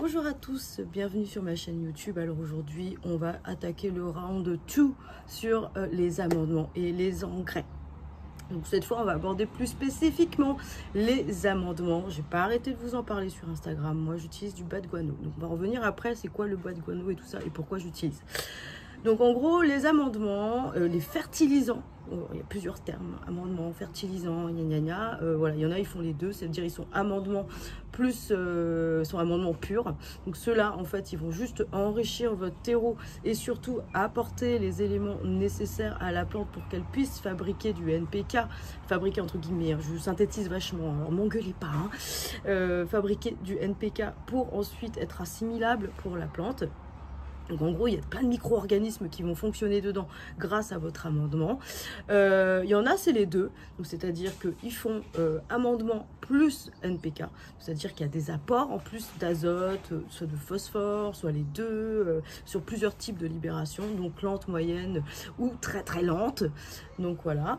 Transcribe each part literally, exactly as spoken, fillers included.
Bonjour à tous, bienvenue sur ma chaîne YouTube. Alors aujourd'hui, on va attaquer le round deux sur euh, les amendements et les engrais. Donc cette fois, on va aborder plus spécifiquement les amendements. Je n'ai pas arrêté de vous en parler sur Instagram. Moi, j'utilise du bas de guano. Donc on va revenir après, c'est quoi le bas de guano et tout ça et pourquoi j'utilise. Donc en gros, les amendements, euh, les fertilisants, euh, il y a plusieurs termes, amendements, fertilisants, gna gna gna, euh, voilà, il y en a, ils font les deux, c'est-à-dire ils sont amendements plus, euh, sont amendements purs. Donc ceux-là, en fait, ils vont juste enrichir votre terreau et surtout apporter les éléments nécessaires à la plante pour qu'elle puisse fabriquer du N P K, fabriquer entre guillemets, hein, je synthétise vachement, alors m'engueulez pas, hein, euh, fabriquer du N P K pour ensuite être assimilable pour la plante. Donc en gros, il y a plein de micro-organismes qui vont fonctionner dedans grâce à votre amendement. Euh, il y en a, c'est les deux. Donc c'est-à-dire qu'ils font euh, amendement plus N P K. C'est-à-dire qu'il y a des apports en plus d'azote, soit de phosphore, soit les deux, euh, sur plusieurs types de libération. Donc lente, moyenne ou très très lente. Donc voilà.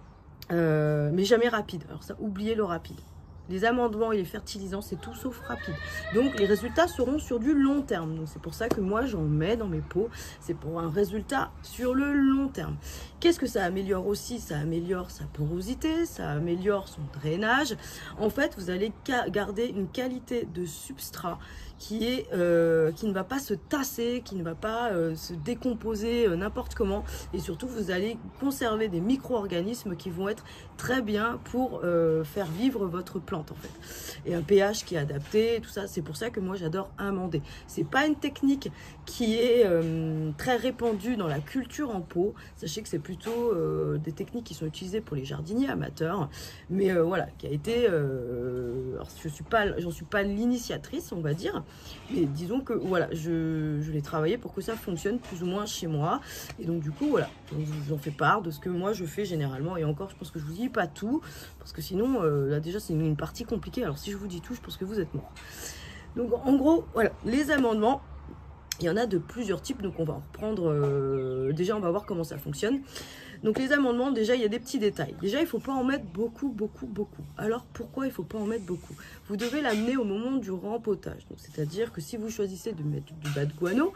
Euh, mais jamais rapide. Alors ça, oubliez le rapide. Les amendements et les fertilisants, c'est tout sauf rapide. Donc, les résultats seront sur du long terme. Donc, c'est pour ça que moi, j'en mets dans mes pots. C'est pour un résultat sur le long terme. Qu'est-ce que ça améliore aussi? Ça améliore sa porosité, ça améliore son drainage. En fait, vous allez garder une qualité de substrat qui, est, euh, qui ne va pas se tasser, qui ne va pas euh, se décomposer euh, n'importe comment. Et surtout, vous allez conserver des micro-organismes qui vont être très bien pour euh, faire vivre votre plante en fait. Et un pH qui est adapté, tout ça, c'est pour ça que moi j'adore amender. C'est pas une technique qui est euh, très répandue dans la culture en pot. Sachez que c'est plutôt euh, des techniques qui sont utilisées pour les jardiniers amateurs, mais euh, voilà, qui a été, euh, alors je suis pas, j'en suis pas l'initiatrice, on va dire, mais disons que voilà, je, je l'ai travaillé pour que ça fonctionne plus ou moins chez moi. Et donc du coup voilà, je vous en fais part de ce que moi je fais généralement. Et encore, je pense que je vous dis pas tout, parce que sinon euh, là déjà c'est une, une partie compliquée. Alors si je vous dis tout, je pense que vous êtes mort. Donc en gros, voilà, les amendements, il y en a de plusieurs types, donc on va en reprendre, euh, déjà on va voir comment ça fonctionne. Donc les amendements, déjà il y a des petits détails. Déjà il ne faut pas en mettre beaucoup, beaucoup, beaucoup. Alors pourquoi il ne faut pas en mettre beaucoup? Vous devez l'amener au moment du rempotage. C'est-à-dire que si vous choisissez de mettre du bas de guano,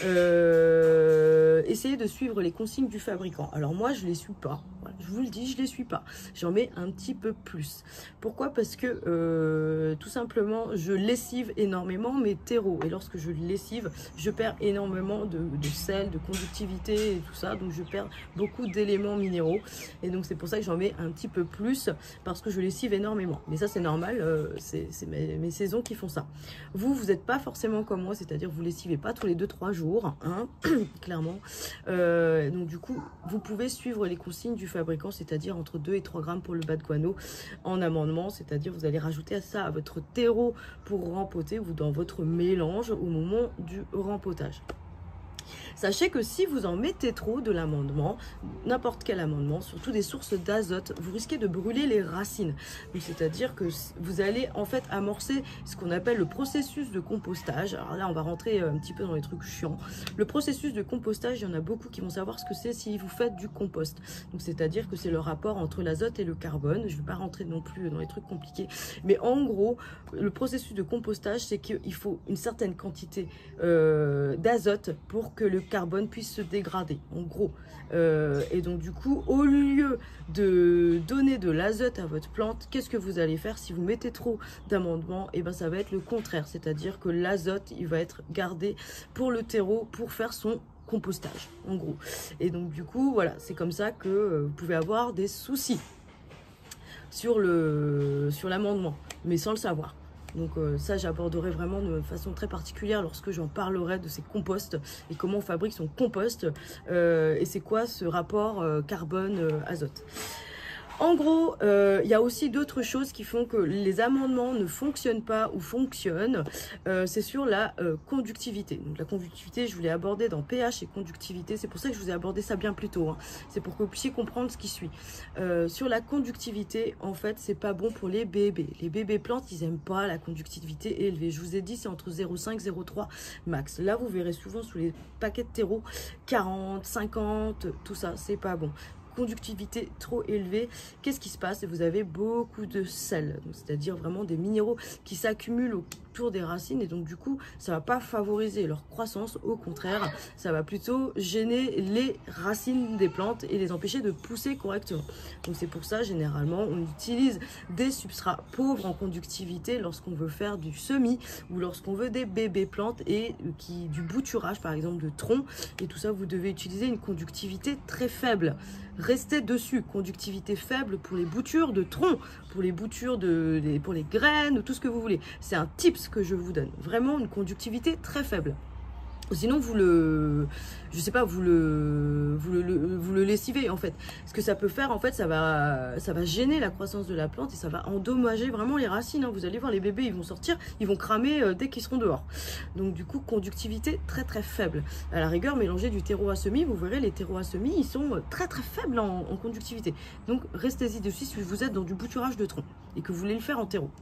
euh, essayez de suivre les consignes du fabricant. Alors moi je ne les suis pas, voilà, je vous le dis, je ne les suis pas. J'en mets un petit peu plus. Pourquoi? Parce que euh, tout simplement je lessive énormément mes terreaux. Et lorsque je lessive, je perds énormément de, de sel, de conductivité et tout ça. Donc je perds beaucoup d'éléments minéraux, et donc c'est pour ça que j'en mets un petit peu plus, parce que je lessive énormément. Mais ça c'est normal, euh, c'est mes, mes saisons qui font ça. Vous, vous n'êtes pas forcément comme moi, c'est-à-dire vous lessivez pas tous les deux trois jours, hein, clairement. Euh, donc du coup, vous pouvez suivre les consignes du fabricant, c'est-à-dire entre deux et trois grammes pour le bas de guano en amendement, c'est-à-dire vous allez rajouter ça à votre terreau pour rempoter, ou dans votre mélange au moment du rempotage. Sachez que si vous en mettez trop de l'amendement, n'importe quel amendement, surtout des sources d'azote, vous risquez de brûler les racines. C'est-à-dire que vous allez en fait amorcer ce qu'on appelle le processus de compostage. Alors là, on va rentrer un petit peu dans les trucs chiants. Le processus de compostage, il y en a beaucoup qui vont savoir ce que c'est si vous faites du compost. Donc c'est-à-dire que c'est le rapport entre l'azote et le carbone. Je ne vais pas rentrer non plus dans les trucs compliqués. Mais en gros, le processus de compostage, c'est qu'il faut une certaine quantité euh, d'azote pour que le carbone puisse se dégrader, en gros. Euh, et donc du coup, au lieu de donner de l'azote à votre plante, qu'est-ce que vous allez faire si vous mettez trop d'amendements? Et ben ça va être le contraire, c'est-à-dire que l'azote, il va être gardé pour le terreau, pour faire son compostage, en gros. Et donc du coup, voilà, c'est comme ça que euh, vous pouvez avoir des soucis sur le sur l'amendement, mais sans le savoir. Donc euh, ça, j'aborderai vraiment de façon très particulière lorsque j'en parlerai de ces composts et comment on fabrique son compost euh, et c'est quoi ce rapport euh, carbone-azote. En gros, euh, il y a aussi d'autres choses qui font que les amendements ne fonctionnent pas ou fonctionnent. Euh, c'est sur la euh, conductivité. Donc la conductivité, je voulais aborder dans pH et conductivité. C'est pour ça que je vous ai abordé ça bien plus tôt, hein. C'est pour que vous puissiez comprendre ce qui suit. Euh, sur la conductivité, en fait, c'est pas bon pour les bébés. Les bébés plantes, ils aiment pas la conductivité élevée. Je vous ai dit, c'est entre zéro virgule cinq et zéro virgule trois max. Là, vous verrez souvent sous les paquets de terreau quarante, cinquante, tout ça, c'est pas bon. Conductivité trop élevée, qu'est-ce qui se passe? Vous avez beaucoup de sel, c'est-à-dire vraiment des minéraux qui s'accumulent au autour des racines et donc du coup ça va pas favoriser leur croissance, au contraire ça va plutôt gêner les racines des plantes et les empêcher de pousser correctement. Donc c'est pour ça généralement on utilise des substrats pauvres en conductivité lorsqu'on veut faire du semis ou lorsqu'on veut des bébés plantes et qui du bouturage par exemple de tronc et tout ça, vous devez utiliser une conductivité très faible. Restez dessus, conductivité faible pour les boutures de tronc, pour les boutures de, pour les graines, tout ce que vous voulez. C'est un tips que je vous donne, vraiment une conductivité très faible. Sinon, vous le, je sais pas, vous le, vous le, vous le lessivez en fait. Ce que ça peut faire en fait, ça va, ça va gêner la croissance de la plante et ça va endommager vraiment les racines. Hein. Vous allez voir, les bébés, ils vont sortir, ils vont cramer euh, dès qu'ils seront dehors. Donc du coup, conductivité très très faible. À la rigueur, mélangez du terreau à semis, vous verrez les terreaux à semis, ils sont très très faibles en, en conductivité. Donc restez-y dessus si vous êtes dans du bouturage de tronc et que vous voulez le faire en terreau.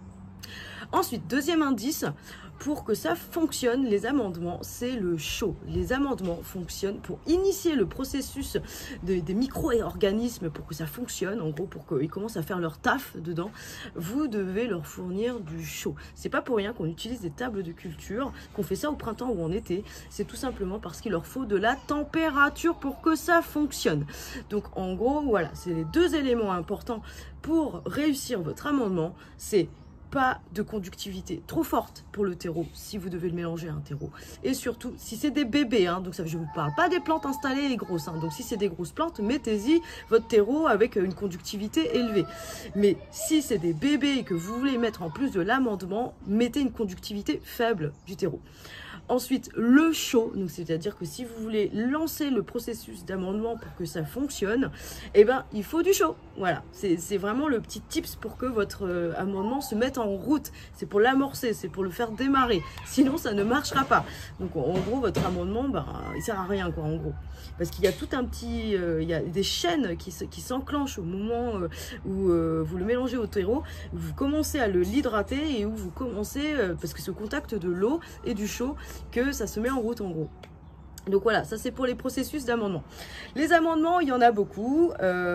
Ensuite, deuxième indice, pour que ça fonctionne, les amendements, c'est le chaud. Les amendements fonctionnent pour initier le processus de, des micro-organismes pour que ça fonctionne, en gros, pour qu'ils commencent à faire leur taf dedans. Vous devez leur fournir du chaud. C'est pas pour rien qu'on utilise des tables de culture, qu'on fait ça au printemps ou en été. C'est tout simplement parce qu'il leur faut de la température pour que ça fonctionne. Donc, en gros, voilà, c'est les deux éléments importants pour réussir votre amendement. C'est pas de conductivité trop forte pour le terreau si vous devez le mélanger à un terreau et surtout si c'est des bébés hein, donc ça je vous parle pas des plantes installées et grosses hein, donc si c'est des grosses plantes mettez-y votre terreau avec une conductivité élevée, mais si c'est des bébés et que vous voulez mettre en plus de l'amendement, mettez une conductivité faible du terreau. Ensuite, le chaud, donc c'est-à-dire que si vous voulez lancer le processus d'amendement pour que ça fonctionne, eh ben, il faut du chaud. Voilà, c'est vraiment le petit tips pour que votre euh, amendement se mette en route. C'est pour l'amorcer, c'est pour le faire démarrer. Sinon, ça ne marchera pas. Donc, en gros, votre amendement, ben, il sert à rien, quoi, en gros. Parce qu'il y a tout un petit... Euh, il y a des chaînes qui s'enclenchent au moment euh, où euh, vous le mélangez au terreau. Vous commencez à le l'hydrater et où vous commencez, euh, parce que c'est au contact de l'eau et du chaud, que ça se met en route en gros. Donc voilà, ça c'est pour les processus d'amendement. Les amendements, il y en a beaucoup.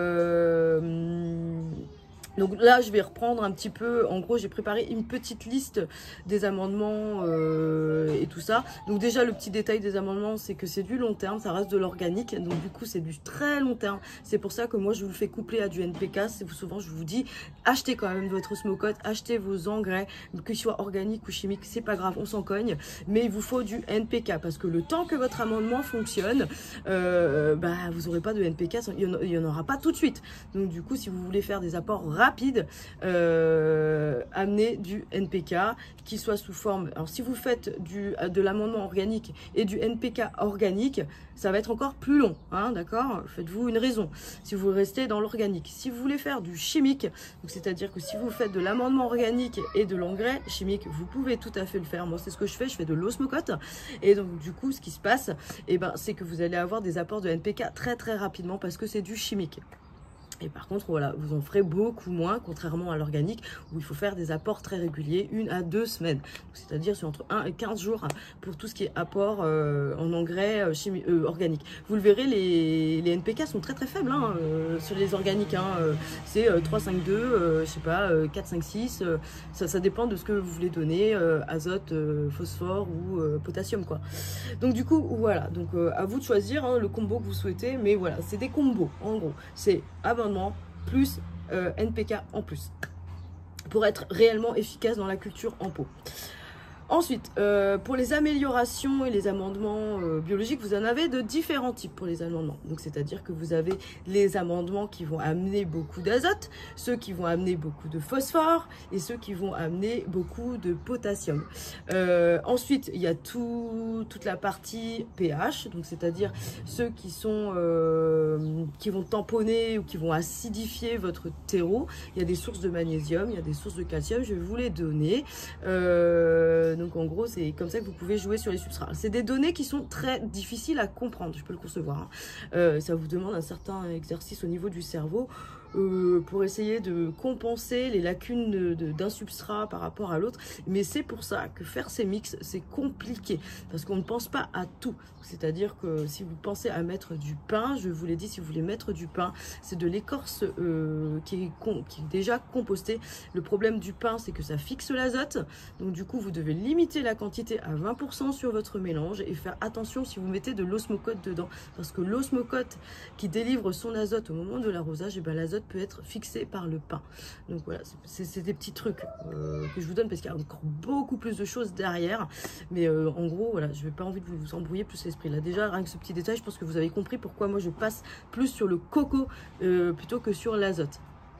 Euh... Donc là, je vais reprendre un petit peu, en gros, j'ai préparé une petite liste des amendements euh, et tout ça. Donc déjà, le petit détail des amendements, c'est que c'est du long terme, ça reste de l'organique. Donc du coup, c'est du très long terme. C'est pour ça que moi, je vous fais coupler à du N P K. Souvent, je vous dis, achetez quand même votre osmocote, achetez vos engrais, qu'ils soient organiques ou chimiques, c'est pas grave, on s'en cogne. Mais il vous faut du N P K parce que le temps que votre amendement fonctionne, euh, bah, vous n'aurez pas de N P K, il n'y en, en aura pas tout de suite. Donc du coup, si vous voulez faire des apports rapide, euh, amener du N P K qui soit sous forme, alors si vous faites du, de l'amendement organique et du N P K organique, ça va être encore plus long, hein, d'accord? Faites-vous une raison, si vous restez dans l'organique. Si vous voulez faire du chimique, c'est-à-dire que si vous faites de l'amendement organique et de l'engrais chimique, vous pouvez tout à fait le faire. Moi, c'est ce que je fais, je fais de l'osmocote, et donc du coup, ce qui se passe, eh ben, c'est que vous allez avoir des apports de N P K très très rapidement parce que c'est du chimique. Et par contre, voilà, vous en ferez beaucoup moins, contrairement à l'organique, où il faut faire des apports très réguliers, une à deux semaines. C'est-à-dire sur entre un et quinze jours pour tout ce qui est apport euh, en engrais euh, chimie, euh, organique. Vous le verrez, les, les N P K sont très très faibles hein, euh, sur les organiques. Hein, euh, c'est euh, trois, cinq, deux, euh, je sais pas, euh, quatre, cinq, six. Euh, ça, ça dépend de ce que vous voulez donner, euh, azote, euh, phosphore ou euh, potassium, quoi. Donc du coup, voilà. Donc euh, à vous de choisir hein, le combo que vous souhaitez. Mais voilà, c'est des combos, en gros. C'est abondement plus euh, N P K en plus pour être réellement efficace dans la culture en pot. Ensuite, euh, pour les améliorations et les amendements euh, biologiques, vous en avez de différents types pour les amendements. Donc, c'est-à-dire que vous avez les amendements qui vont amener beaucoup d'azote, ceux qui vont amener beaucoup de phosphore et ceux qui vont amener beaucoup de potassium. Euh, ensuite, il y a tout, toute la partie pH, donc c'est-à-dire ceux qui sont euh, qui vont tamponner ou qui vont acidifier votre terreau. Il y a des sources de magnésium, il y a des sources de calcium. Je vais vous les donner. Euh, Donc en gros, c'est comme ça que vous pouvez jouer sur les substrats. C'est des données qui sont très difficiles à comprendre, je peux le concevoir. Hein. Euh, ça vous demande un certain exercice au niveau du cerveau. euh, pour essayer de compenser les lacunes d'un substrat par rapport à l'autre. Mais c'est pour ça que faire ces mix, c'est compliqué, parce qu'on ne pense pas à tout. C'est-à-dire que si vous pensez à mettre du pain, je vous l'ai dit, si vous voulez mettre du pain, c'est de l'écorce euh, qui, qui est déjà compostée. Le problème du pain, c'est que ça fixe l'azote. Donc du coup, vous devez limiter la quantité à vingt pour cent sur votre mélange et faire attention si vous mettez de l'osmocote dedans. Parce que l'osmocote qui délivre son azote au moment de l'arrosage, et ben l'azote peut être fixé par le pain. Donc voilà, c'est des petits trucs euh, que je vous donne parce qu'il y a encore beaucoup plus de choses derrière. Mais euh, en gros, voilà, je n'ai pas envie de vous embrouiller plus l'esprit. Là déjà, rien que ce petit détail, je pense que vous avez compris pourquoi moi je passe plus sur le coco euh, plutôt que sur l'azote.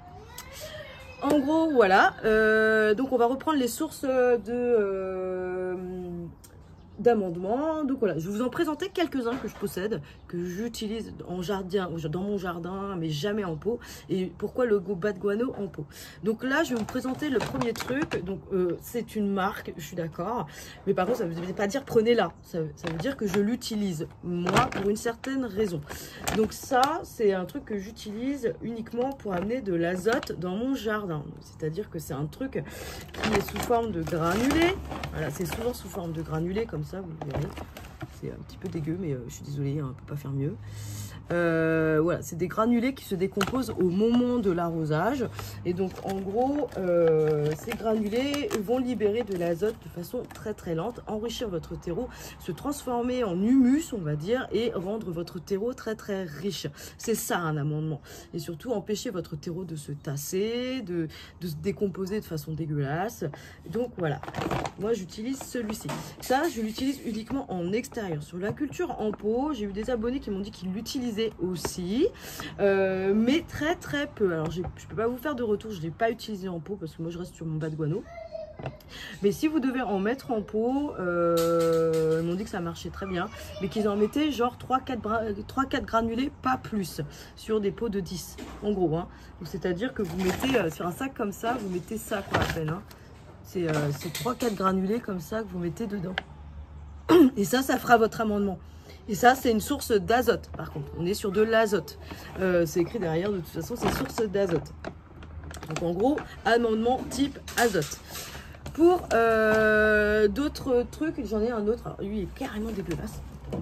En gros, voilà. Euh, donc on va reprendre les sources de... Euh, d'amendements. Donc voilà, je vais vous en présenter quelques-uns que je possède, que j'utilise en jardin, dans mon jardin, mais jamais en pot. Et pourquoi le bas de guano en pot? Donc là, je vais vous présenter le premier truc. Donc euh, c'est une marque, je suis d'accord. Mais par contre, ça ne veut pas dire prenez-la. Ça, ça veut dire que je l'utilise, moi, pour une certaine raison. Donc ça, c'est un truc que j'utilise uniquement pour amener de l'azote dans mon jardin. C'est-à-dire que c'est un truc qui est sous forme de granulés. Voilà, c'est souvent sous forme de granulés, comme ça, vous le verrez. C'est un petit peu dégueu, mais euh, je suis désolée, hein, on ne peut pas faire mieux. Euh, voilà, c'est des granulés qui se décomposent au moment de l'arrosage. Et donc, en gros, euh, ces granulés vont libérer de l'azote de façon très très lente, enrichir votre terreau, se transformer en humus, on va dire, et rendre votre terreau très très riche. C'est ça un amendement. Et surtout, empêcher votre terreau de se tasser, de, de se décomposer de façon dégueulasse. Donc, voilà. Moi, j'utilise celui-ci. Ça, je l'utilise uniquement en extérieur. Sur la culture en pot, j'ai eu des abonnés qui m'ont dit qu'ils l'utilisaient aussi, euh, mais très très peu. Alors je ne peux pas vous faire de retour, je ne l'ai pas utilisé en pot parce que moi je reste sur mon bas de guano. Mais si vous devez en mettre en pot, euh, ils m'ont dit que ça marchait très bien, mais qu'ils en mettaient genre trois quatre granulés, pas plus, sur des pots de dix, en gros. Hein. C'est-à-dire que vous mettez euh, sur un sac comme ça, vous mettez ça quoi à peine. Hein. C'est euh, trois quatre granulés comme ça que vous mettez dedans. Et ça, ça fera votre amendement. Et ça, c'est une source d'azote, par contre. On est sur de l'azote. Euh, c'est écrit derrière, de toute façon, c'est source d'azote. Donc, en gros, amendement type azote. Pour euh, d'autres trucs, j'en ai un autre. Alors, lui, il est carrément dégueulasse.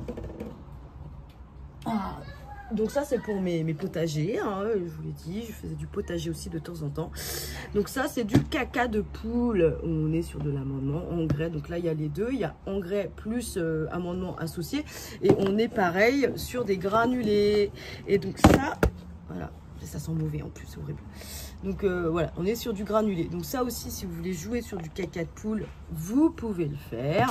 Ah. Donc ça, c'est pour mes, mes potagers, hein, je vous l'ai dit, je faisais du potager aussi de temps en temps. Donc ça, c'est du caca de poule, on est sur de l'amendement, engrais. Donc là, il y a les deux, il y a engrais plus euh, amendement associé. Et on est pareil sur des granulés. Et donc ça, voilà, ça sent mauvais en plus, c'est horrible. Donc euh, voilà, on est sur du granulé. Donc ça aussi, si vous voulez jouer sur du caca de poule, vous pouvez le faire.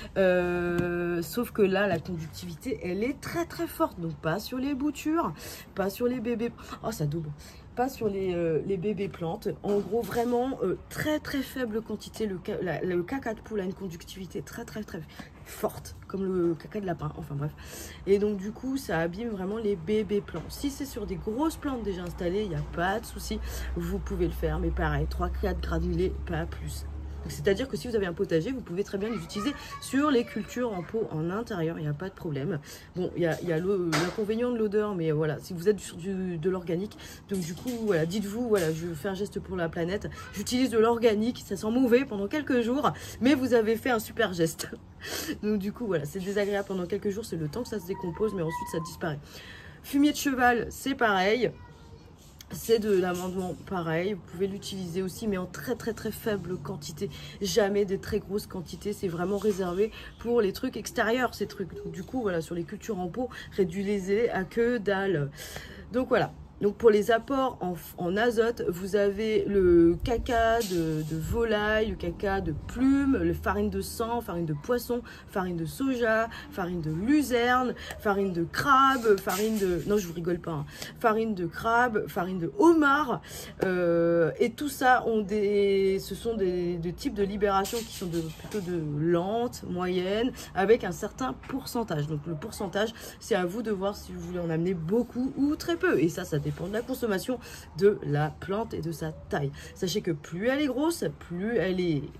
Euh, sauf que là, la conductivité, elle est très très forte. Donc pas sur les boutures, pas sur les bébés. Oh, ça double. Pas sur les, euh, les bébés plantes. En gros, vraiment, euh, très très faible quantité. Le, ca la, le caca de poule a une conductivité très très très forte, comme le caca de lapin, enfin bref. Et donc du coup, ça abîme vraiment les bébés plants. Si c'est sur des grosses plantes déjà installées, il n'y a pas de souci, vous pouvez le faire. Mais pareil, trois quatre granulés, pas plus. C'est-à-dire que si vous avez un potager, vous pouvez très bien les utiliser sur les cultures en pot en intérieur, il n'y a pas de problème. Bon, il y a, y a l'inconvénient de l'odeur, mais voilà, si vous êtes sur du, de l'organique, donc du coup, voilà, dites-vous, voilà, je fais un geste pour la planète, j'utilise de l'organique, ça sent mauvais pendant quelques jours, mais vous avez fait un super geste. Donc du coup, voilà, c'est désagréable pendant quelques jours, c'est le temps que ça se décompose, mais ensuite ça disparaît. Fumier de cheval, c'est pareil. C'est de l'amendement pareil, vous pouvez l'utiliser aussi mais en très très très faible quantité, jamais des très grosses quantités, c'est vraiment réservé pour les trucs extérieurs ces trucs. Donc du coup voilà, sur les cultures en pot, réduisez à que dalle. Donc voilà. Donc pour les apports en, en azote, vous avez le caca de, de volaille, le caca de plume, le farine de sang, farine de poisson, farine de soja, farine de luzerne, farine de crabe, farine de... Non, je vous rigole pas. Hein. Farine de crabe, farine de homard. Euh, et tout ça, ont des, ce sont des, des types de libération qui sont de, plutôt de lentes, moyennes, avec un certain pourcentage. Donc le pourcentage, c'est à vous de voir si vous voulez en amener beaucoup ou très peu. Et ça, ça dépend de la consommation de la plante et de sa taille. Sachez que plus elle est grosse, plus elle est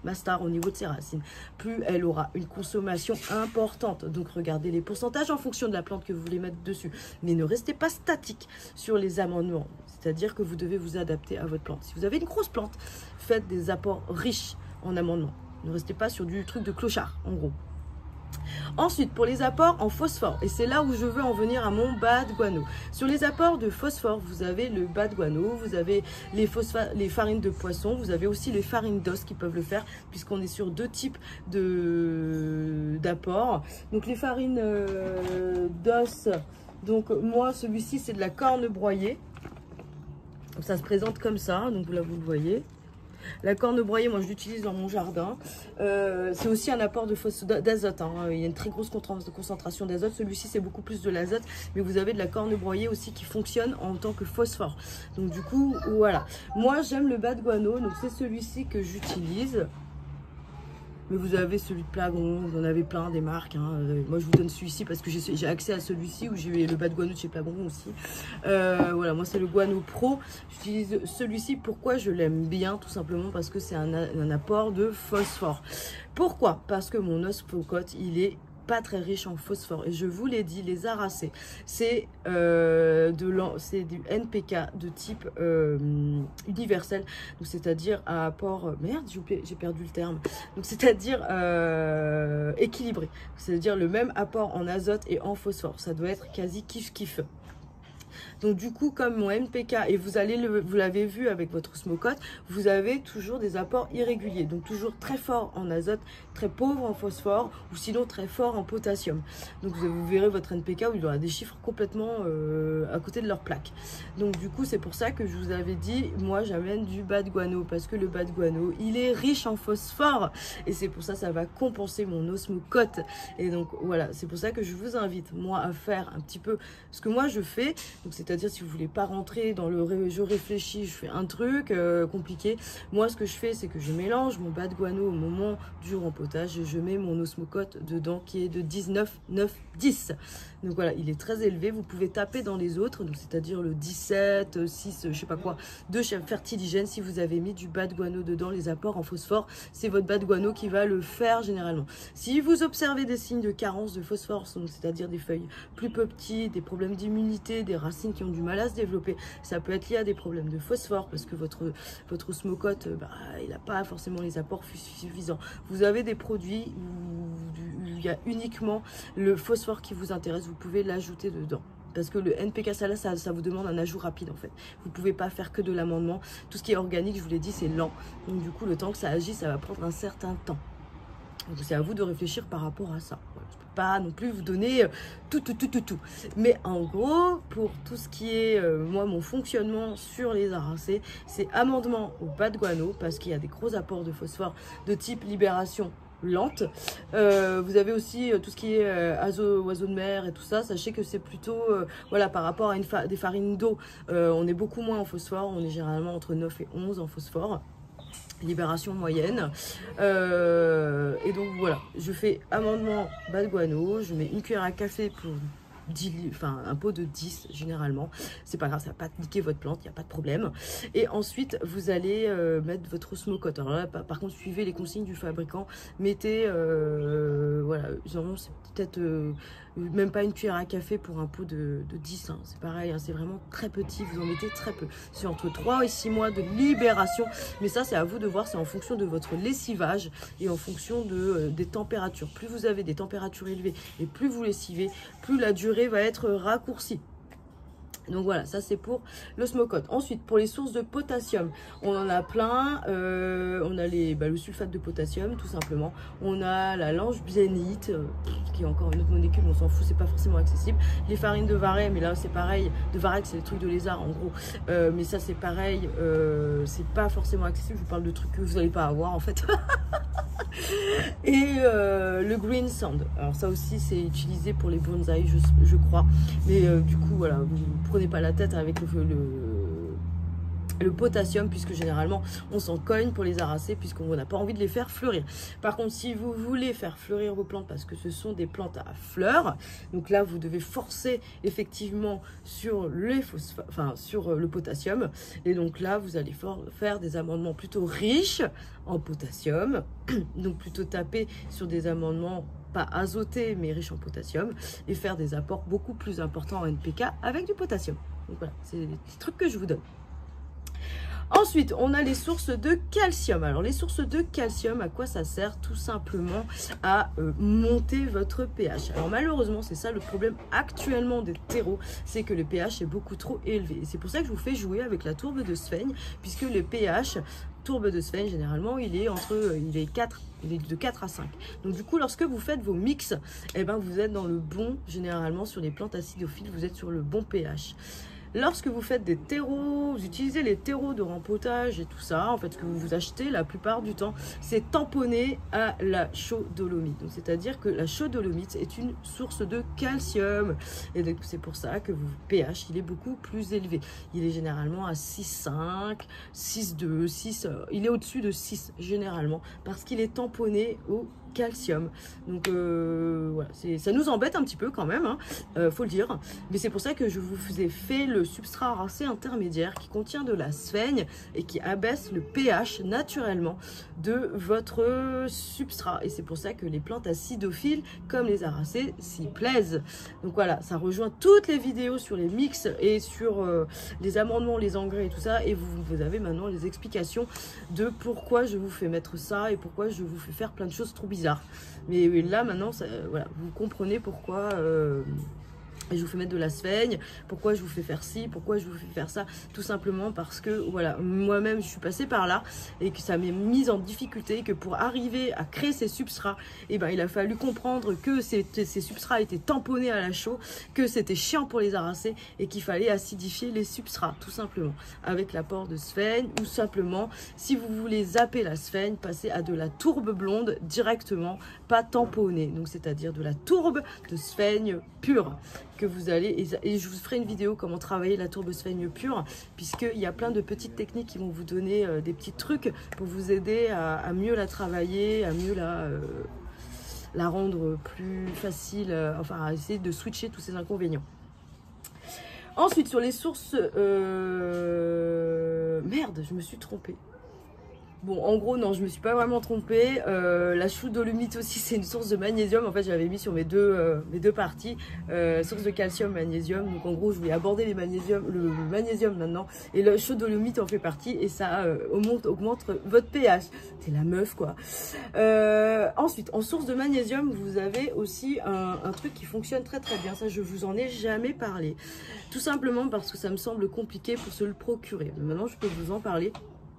ma star au niveau de ses racines, plus elle aura une consommation importante. Donc regardez les pourcentages en fonction de la plante que vous voulez mettre dessus. Mais ne restez pas statique sur les amendements. C'est-à-dire que vous devez vous adapter à votre plante. Si vous avez une grosse plante, faites des apports riches en amendements. Ne restez pas sur du truc de clochard, en gros. Ensuite, pour les apports en phosphore, et c'est là où je veux en venir à mon bas de guano. Sur les apports de phosphore, vous avez le bas de guano, vous avez les, les farines de poisson, vous avez aussi les farines d'os qui peuvent le faire, puisqu'on est sur deux types d'apports. Donc les farines euh, d'os, donc moi celui-ci c'est de la corne broyée. Ça se présente comme ça, donc là vous le voyez. La corne broyée, moi je l'utilise dans mon jardin. Euh, c'est aussi un apport d'azote. Hein. Il y a une très grosse concentration d'azote. Celui-ci, c'est beaucoup plus de l'azote. Mais vous avez de la corne broyée aussi qui fonctionne en tant que phosphore. Donc du coup, voilà. Moi, j'aime le bas de guano. Donc c'est celui-ci que j'utilise. Mais vous avez celui de Plagron, vous en avez plein des marques. Hein. Euh, moi, je vous donne celui-ci parce que j'ai accès à celui-ci où j'ai le bas de guano de chez Plagron aussi. Euh, voilà, moi, c'est le Guano Pro. J'utilise celui-ci. Pourquoi je l'aime bien? Tout simplement parce que c'est un, un apport de phosphore. Pourquoi? Parce que mon osmocote, il est pas très riche en phosphore. Et je vous l'ai dit, les aracées, c'est euh, du N P K de type euh, universel, c'est-à-dire à apport, merde, j'ai perdu le terme, donc c'est-à-dire euh, équilibré, c'est-à-dire le même apport en azote et en phosphore. Ça doit être quasi kiff-kiff. Donc du coup, comme mon N P K, et vous allez le, vous l'avez vu avec votre osmocote, vous avez toujours des apports irréguliers. Donc toujours très fort en azote, très pauvre en phosphore, ou sinon très fort en potassium. Donc vous, vous verrez votre N P K où il y aura des chiffres complètement euh, à côté de leur plaque. Donc du coup, c'est pour ça que je vous avais dit, moi j'amène du bas de guano, parce que le bas de guano, il est riche en phosphore. Et c'est pour ça que ça va compenser mon osmocote. Et donc voilà, c'est pour ça que je vous invite, moi, à faire un petit peu ce que moi je fais. Donc c'est-à-dire si vous voulez pas rentrer dans le ré je réfléchis, je fais un truc euh, compliqué. Moi ce que je fais c'est que je mélange mon bas de guano au moment du rempotage et je mets mon osmocote dedans qui est de dix-neuf, neuf, dix. Donc voilà, il est très élevé. Vous pouvez taper dans les autres, donc c'est-à-dire le dix-sept, six, je sais pas quoi, de fertiligène. Si vous avez mis du bas de guano dedans, les apports en phosphore, c'est votre bas de guano qui va le faire généralement. Si vous observez des signes de carence de phosphore, c'est-à-dire des feuilles plus petites, des problèmes d'immunité, des racines qui ont du mal à se développer, ça peut être lié à des problèmes de phosphore parce que votre, votre osmocote, bah, il n'a pas forcément les apports suffisants. Vous avez des produits où il y a uniquement le phosphore qui vous intéresse, vous pouvez l'ajouter dedans. Parce que le N P K ça, ça, ça vous demande un ajout rapide en fait. Vous ne pouvez pas faire que de l'amendement. Tout ce qui est organique, je vous l'ai dit, c'est lent. Donc du coup, le temps que ça agisse, ça va prendre un certain temps. Donc c'est à vous de réfléchir par rapport à ça. Voilà, je ne peux pas non plus vous donner tout, tout, tout, tout, tout. Mais en gros, pour tout ce qui est, euh, moi, mon fonctionnement sur les aracées, c'est amendement au bas de guano, parce qu'il y a des gros apports de phosphore de type libération lente. Euh, vous avez aussi euh, tout ce qui est euh, azo, oiseaux de mer et tout ça. Sachez que c'est plutôt, euh, voilà, par rapport à une fa des farines d'eau, euh, on est beaucoup moins en phosphore. On est généralement entre neuf et onze en phosphore. Libération moyenne. Euh, et donc voilà, je fais amendement bas de guano. Je mets une cuillère à café pour dix, enfin un pot de dix généralement. C'est pas grave, ça va pas niquer votre plante, il n'y a pas de problème. Et ensuite, vous allez euh, mettre votre osmocote. Alors là, par, par contre, suivez les consignes du fabricant. Mettez, euh, voilà, genre, c'est peut-être euh, même pas une cuillère à café pour un pot de, de dix. Hein. C'est pareil, hein, c'est vraiment très petit. Vous en mettez très peu. C'est entre trois et six mois de libération. Mais ça, c'est à vous de voir. C'est en fonction de votre lessivage et en fonction de, euh, des températures. Plus vous avez des températures élevées et plus vous lessivez, plus la durée va être raccourcie. Donc voilà, ça c'est pour l'osmocote. Ensuite, pour les sources de potassium, on en a plein. Euh, on a les, bah, le sulfate de potassium, tout simplement. On a la langbianite, euh, qui est encore une autre molécule, on s'en fout, c'est pas forcément accessible. Les farines de Varech, mais là c'est pareil. De Varech, c'est les trucs de lézard en gros. Euh, mais ça c'est pareil, euh, c'est pas forcément accessible. Je vous parle de trucs que vous n'allez pas avoir en fait. Et euh, le green sand, alors ça aussi c'est utilisé pour les bonsaïs, je, je crois, mais euh, du coup voilà, vous ne prenez pas la tête avec le, le, le potassium, puisque généralement on s'en cogne pour les arraser puisqu'on n'a pas envie de les faire fleurir. Par contre, si vous voulez faire fleurir vos plantes parce que ce sont des plantes à fleurs, donc là vous devez forcer effectivement sur les phosphates, enfin sur le potassium, et donc là vous allez faire des amendements plutôt riches en potassium, donc plutôt taper sur des amendements pas azotés mais riches en potassium, et faire des apports beaucoup plus importants en N P K avec du potassium. Donc voilà, c'est des petits trucs que je vous donne. Ensuite, on a les sources de calcium. Alors, les sources de calcium, à quoi ça sert? Tout simplement à euh, monter votre pH. Alors, malheureusement, c'est ça le problème actuellement des terreaux, c'est que le pH est beaucoup trop élevé. Et c'est pour ça que je vous fais jouer avec la tourbe de Sveigne, puisque le pH, tourbe de Sveigne, généralement, il est entre, il est quatre, il est de quatre à cinq. Donc, du coup, lorsque vous faites vos mix, eh ben, vous êtes dans le bon, généralement, sur les plantes acidophiles, vous êtes sur le bon pH. Lorsque vous faites des terreaux, vous utilisez les terreaux de rempotage et tout ça, en fait, ce que vous vous achetez la plupart du temps, c'est tamponné à la chaux-dolomite. Donc, c'est-à-dire que la chaux-dolomite est une source de calcium. Et donc, c'est pour ça que votre pH, il est beaucoup plus élevé. Il est généralement à six virgule cinq, six virgule deux, six, euh, il est au-dessus de six généralement, parce qu'il est tamponné au calcium. Donc euh, voilà, ça nous embête un petit peu quand même, hein, euh, faut le dire. Mais c'est pour ça que je vous ai fait le substrat racé intermédiaire qui contient de la sphaigne et qui abaisse le pH naturellement de votre substrat. Et c'est pour ça que les plantes acidophiles comme les aracées s'y plaisent. Donc voilà, ça rejoint toutes les vidéos sur les mix et sur euh, les amendements, les engrais et tout ça. Et vous, vous avez maintenant les explications de pourquoi je vous fais mettre ça et pourquoi je vous fais faire plein de choses trop bizarres. Mais là maintenant ça, voilà, vous comprenez pourquoi euh, je vous fais mettre de la sphaigne, pourquoi je vous fais faire ci, pourquoi je vous fais faire ça, tout simplement parce que voilà, moi-même je suis passée par là et que ça m'est mise en difficulté, que pour arriver à créer ces substrats, et ben il a fallu comprendre que ces, ces substrats étaient tamponnés à la chaux, que c'était chiant pour les arraser et qu'il fallait acidifier les substrats, tout simplement, avec l'apport de sphaigne, ou simplement, si vous voulez zapper la sphaigne, passez à de la tourbe blonde directement, pas tamponnée, donc c'est-à-dire de la tourbe de sphaigne pure, que vous allez, et je vous ferai une vidéo comment travailler la tourbe sphaigne pure, puisqu'il y a plein de petites techniques qui vont vous donner euh, des petits trucs pour vous aider à, à mieux la travailler, à mieux la, euh, la rendre plus facile, euh, enfin à essayer de switcher tous ces inconvénients. Ensuite, sur les sources... Euh... Merde, je me suis trompée. Bon, en gros, non, je me suis pas vraiment trompée. Euh, la chaux-dolomite aussi, c'est une source de magnésium. En fait, j'avais mis sur mes deux, euh, mes deux parties, euh, source de calcium, magnésium. Donc, en gros, je voulais aborder les magnésium, le magnésium maintenant. Et la chaux-dolomite en fait partie. Et ça euh, augmente, augmente votre pH. C'est la meuf, quoi. Euh, ensuite, en source de magnésium, vous avez aussi un, un truc qui fonctionne très très bien. Ça, je vous en ai jamais parlé. Tout simplement parce que ça me semble compliqué pour se le procurer. Mais maintenant, je peux vous en parler.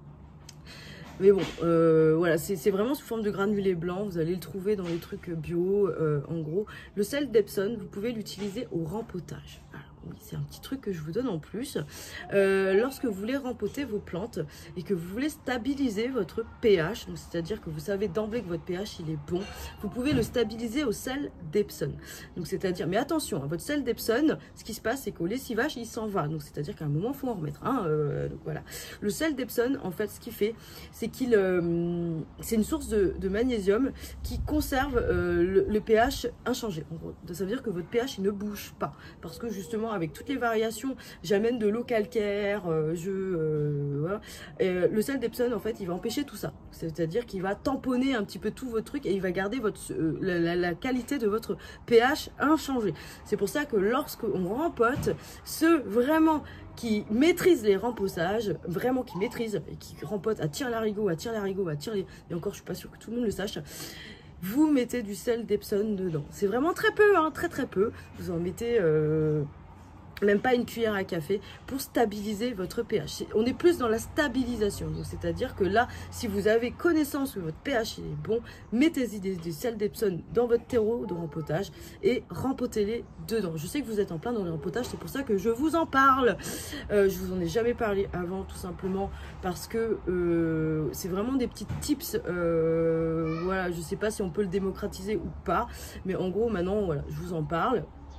Mais bon, euh, voilà, c'est vraiment sous forme de granulés blancs. Vous allez le trouver dans les trucs bio, euh, en gros. Le sel d'Epsom, vous pouvez l'utiliser au rempotage. Alors, oui, c'est un petit truc que je vous donne en plus. Euh, lorsque vous voulez rempoter vos plantes et que vous voulez stabiliser votre pH, c'est-à-dire que vous savez d'emblée que votre pH il est bon, vous pouvez le stabiliser au sel d'Epsom. Donc c'est-à-dire, mais attention, hein, votre sel d'Epsom, ce qui se passe, c'est qu'au lessivage, il s'en va. Donc c'est-à-dire qu'à un moment, il faut en remettre. Hein, euh, donc voilà. Le sel d'Epsom, en fait, ce qu'il fait, c'est qu'il, euh, c'est une source de, de magnésium qui conserve euh, le, le pH inchangé. En gros, ça veut dire que votre pH il ne bouge pas, parce que justement avec toutes les variations, j'amène de l'eau calcaire, euh, je, euh, voilà. Et le sel d'Epsom, en fait, il va empêcher tout ça. C'est-à-dire qu'il va tamponner un petit peu tout votre truc et il va garder votre, euh, la, la, la qualité de votre pH inchangé. C'est pour ça que lorsqu'on rempote, ceux vraiment qui maîtrisent les remposages, vraiment qui maîtrisent et qui rempotent à tire-larigot, à tire-larigot, à tire... Et encore, je suis pas sûre que tout le monde le sache. Vous mettez du sel d'Epsom dedans. C'est vraiment très peu, hein, très très peu. Vous en mettez... Euh... même pas une cuillère à café pour stabiliser votre pH. On est plus dans la stabilisation. C'est-à-dire que là, si vous avez connaissance que votre pH il est bon, mettez-y des, des sels d'Epsom dans votre terreau de rempotage et rempotez-les dedans. Je sais que vous êtes en plein dans le rempotage, c'est pour ça que je vous en parle. Euh, je vous en ai jamais parlé avant, tout simplement parce que euh, c'est vraiment des petits tips. Euh, voilà, je sais pas si on peut le démocratiser ou pas, mais en gros, maintenant, voilà, je vous en parle.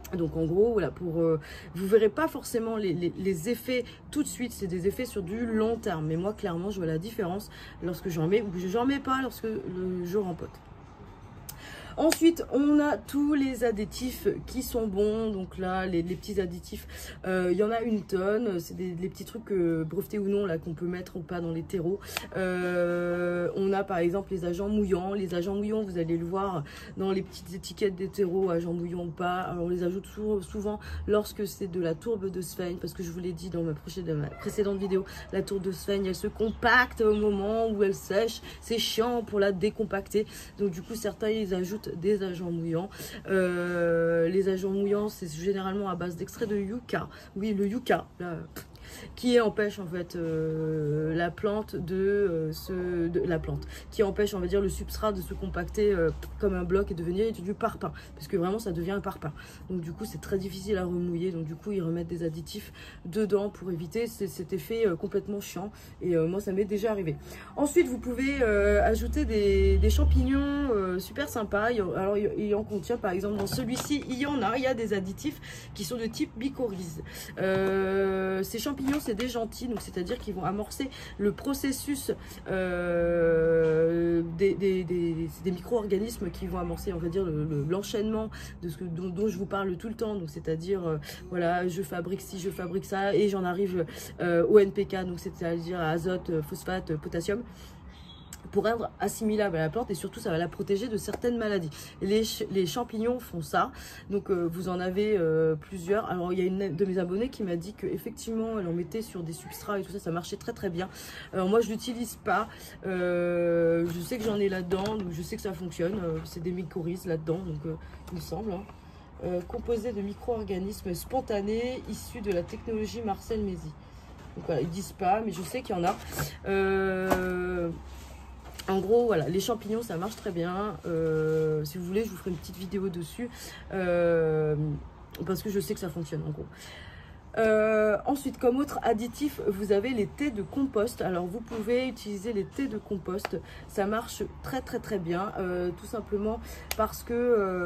Donc en gros, voilà, pour euh, vous verrez pas forcément les, les, les effets tout de suite, c'est des effets sur du long terme. Mais moi, clairement, je vois la différence lorsque j'en mets ou que j'en mets pas lorsque le, je rempote. Ensuite, on a tous les additifs qui sont bons. Donc là, les, les petits additifs, euh, il y en a une tonne. C'est des, des petits trucs euh, brevetés ou non là qu'on peut mettre ou pas dans les terreaux. Euh, on a par exemple les agents mouillants. Les agents mouillants, vous allez le voir dans les petites étiquettes des terreaux, agents mouillants ou pas. Alors, on les ajoute souvent lorsque c'est de la tourbe de Sphène, parce que je vous l'ai dit dans ma, prochaine, dans ma précédente vidéo, la tourbe de Sphène, elle se compacte au moment où elle sèche. C'est chiant pour la décompacter. Donc du coup, certains ils ajoutent des agents mouillants. Euh, les agents mouillants, c'est généralement à base d'extrait de yucca. Oui, le yucca, là, qui empêche en fait euh, la plante de, euh, se, de la plante, qui empêche on va dire le substrat de se compacter euh, comme un bloc et devenir du parpaing, parce que vraiment ça devient un parpaing. Donc du coup c'est très difficile à remouiller, donc du coup ils remettent des additifs dedans pour éviter cet effet euh, complètement chiant, et euh, moi ça m'est déjà arrivé. Ensuite vous pouvez euh, ajouter des, des champignons euh, super sympas. Alors il en contient par exemple dans celui-ci, il y en a, il y a des additifs qui sont de type mycorhize. Euh, ces champignons c'est des gentils, donc c'est-à-dire qu'ils vont amorcer le processus euh, des, des, des, des micro-organismes qui vont amorcer, on va dire, l'enchaînement le, de ce que, dont, dont je vous parle tout le temps. Donc c'est-à-dire, euh, voilà, je fabrique ci, je fabrique ça, et j'en arrive euh, au N P K, donc c'est-à-dire à azote, phosphate, potassium, pour être assimilable à la plante, et surtout ça va la protéger de certaines maladies. Les, les champignons font ça, donc euh, vous en avez euh, plusieurs. Alors il y a une de mes abonnées qui m'a dit qu'effectivement elle en mettait sur des substrats et tout ça, ça marchait très très bien. Alors moi je l'utilise pas, euh, je sais que j'en ai là-dedans, donc je sais que ça fonctionne, euh, c'est des mycorhizes là-dedans, donc euh, il me semble. Hein. Euh, composé de micro-organismes spontanés issus de la technologie Marcel Mézy. Donc voilà, ils disent pas, mais je sais qu'il y en a. Euh, En gros, voilà, les champignons, ça marche très bien. Euh, si vous voulez, je vous ferai une petite vidéo dessus. Euh, parce que je sais que ça fonctionne, en gros. Euh, ensuite, comme autre additif, vous avez les thés de compost. Alors, vous pouvez utiliser les thés de compost. Ça marche très, très, très bien. Euh, tout simplement parce que,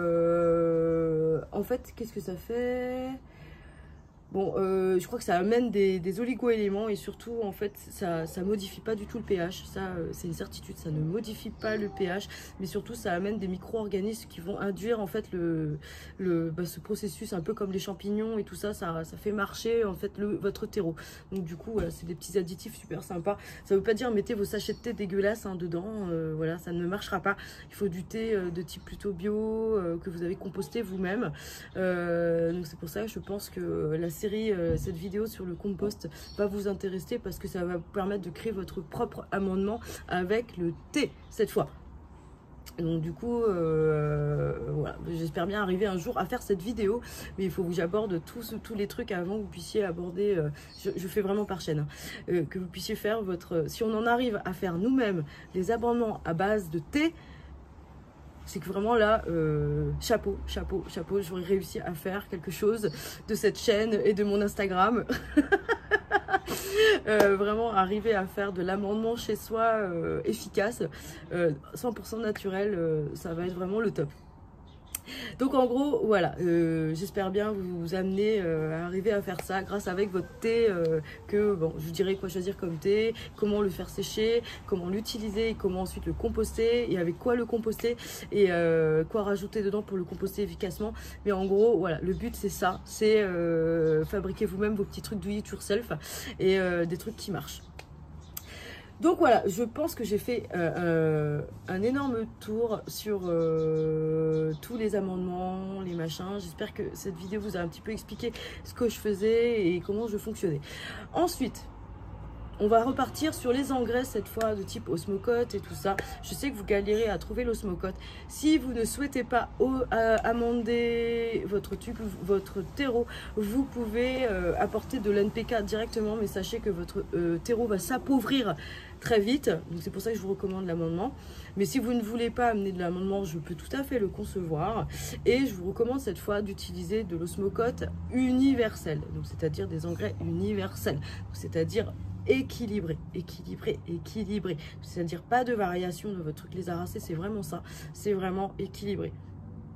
euh, en fait, qu'est-ce que ça fait ? Bon, euh, je crois que ça amène des, des oligo-éléments, et surtout, en fait, ça ça modifie pas du tout le pH. Ça, euh, c'est une certitude, ça ne modifie pas le pH, mais surtout, ça amène des micro-organismes qui vont induire, en fait, le, le, bah, ce processus, un peu comme les champignons et tout ça, ça, ça fait marcher, en fait, le, votre terreau. Donc, du coup, voilà, c'est des petits additifs super sympas. Ça veut pas dire mettez vos sachets de thé dégueulasses hein, dedans, euh, voilà, ça ne marchera pas. Il faut du thé euh, de type plutôt bio, euh, que vous avez composté vous-même. Euh, donc, c'est pour ça que je pense que la série, euh, cette vidéo sur le compost va vous intéresser, parce que ça va vous permettre de créer votre propre amendement avec le thé cette fois. Donc du coup, euh, voilà, j'espère bien arriver un jour à faire cette vidéo, mais il faut que j'aborde tous, tous les trucs avant que vous puissiez aborder, euh, je, je fais vraiment par chaîne, hein, euh, que vous puissiez faire votre, si on en arrive à faire nous-mêmes les amendements à base de thé, c'est que vraiment là, euh, chapeau, chapeau, chapeau, j'aurais réussi à faire quelque chose de cette chaîne et de mon Instagram. euh, vraiment arriver à faire de l'amendement chez soi euh, efficace, euh, cent pour cent naturel, euh, ça va être vraiment le top. Donc en gros, voilà, euh, j'espère bien vous, vous amener euh, à arriver à faire ça grâce avec votre thé, euh, que bon, je vous dirai quoi choisir comme thé, comment le faire sécher, comment l'utiliser, comment ensuite le composter, et avec quoi le composter, et euh, quoi rajouter dedans pour le composter efficacement. Mais en gros, voilà, le but c'est ça, c'est euh, fabriquer vous-même vos petits trucs do it yourself, et euh, des trucs qui marchent. Donc voilà, je pense que j'ai fait euh, euh, un énorme tour sur euh, tous les amendements, les machins. J'espère que cette vidéo vous a un petit peu expliqué ce que je faisais et comment je fonctionnais. Ensuite, on va repartir sur les engrais cette fois de type osmocote et tout ça. Je sais que vous galérez à trouver l'osmocote. Si vous ne souhaitez pas euh, amender votre tube, votre terreau, vous pouvez euh, apporter de l'N P K directement, mais sachez que votre euh, terreau va s'appauvrir très vite. Donc c'est pour ça que je vous recommande l'amendement. Mais si vous ne voulez pas amener de l'amendement, je peux tout à fait le concevoir. Et je vous recommande cette fois d'utiliser de l'osmocote universel. Donc c'est-à-dire des engrais universels. C'est-à-dire équilibré, équilibré, équilibré. C'est-à-dire pas de variation de votre truc les arracés, c'est vraiment ça. C'est vraiment équilibré.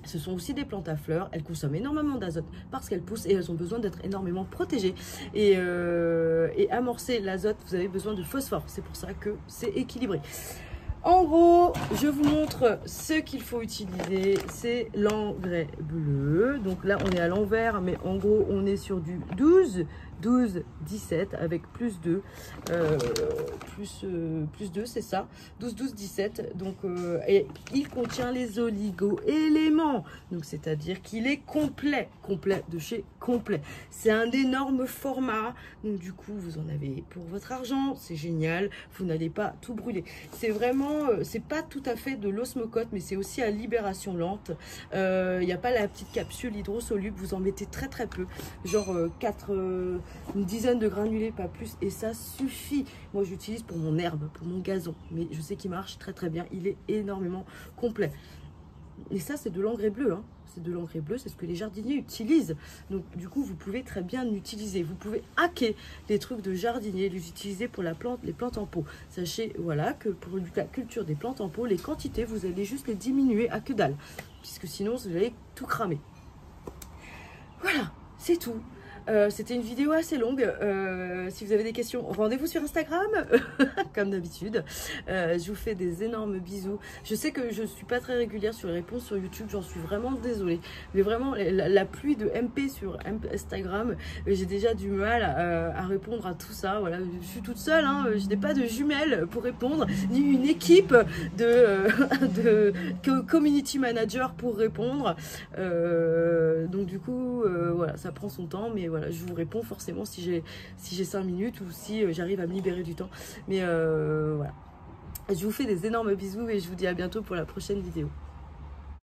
Ce sont aussi des plantes à fleurs, elles consomment énormément d'azote parce qu'elles poussent et elles ont besoin d'être énormément protégées. Et, euh, et amorcer l'azote, vous avez besoin de phosphore, c'est pour ça que c'est équilibré. En gros, je vous montre ce qu'il faut utiliser, c'est l'engrais bleu. Donc là, on est à l'envers, mais en gros, on est sur du douze, douze, dix-sept avec plus deux, euh, plus, euh, plus deux, c'est ça, douze, douze, dix-sept. Donc, euh, et il contient les oligo-éléments, donc c'est-à-dire qu'il est complet, complet de chez complet. C'est un énorme format, donc du coup, vous en avez pour votre argent, c'est génial, vous n'allez pas tout brûler. C'est vraiment, euh, c'est pas tout à fait de l'osmocote, mais c'est aussi à libération lente. Il euh, n'y a pas la petite capsule hydrosoluble, vous en mettez très très peu, genre euh, quatre... Euh, une dizaine de granulés, pas plus, et ça suffit. Moi j'utilise pour mon herbe, pour mon gazon, mais je sais qu'il marche très très bien, il est énormément complet. Et ça c'est de l'engrais bleu, hein. C'est de l'engrais bleu, c'est ce que les jardiniers utilisent. Donc du coup vous pouvez très bien l'utiliser. Vous pouvez hacker les trucs de jardinier, les utiliser pour la plante, les plantes en pot. Sachez voilà que pour la culture des plantes en pot, les quantités vous allez juste les diminuer à que dalle, puisque sinon vous allez tout cramer. Voilà, c'est tout. Euh, C'était une vidéo assez longue. Euh, si vous avez des questions, rendez-vous sur Instagram, comme d'habitude. Euh, je vous fais des énormes bisous. Je sais que je ne suis pas très régulière sur les réponses sur YouTube, j'en suis vraiment désolée. Mais vraiment, la, la pluie de M P sur Instagram, j'ai déjà du mal à, à répondre à tout ça. Voilà, je suis toute seule, hein, je n'ai pas de jumelles pour répondre, ni une équipe de, de, de community manager pour répondre. Euh, donc du coup, euh, voilà, ça prend son temps, mais voilà, je vous réponds forcément si j'ai si j'ai cinq minutes ou si euh, j'arrive à me libérer du temps. Mais euh, voilà. Je vous fais des énormes bisous et je vous dis à bientôt pour la prochaine vidéo.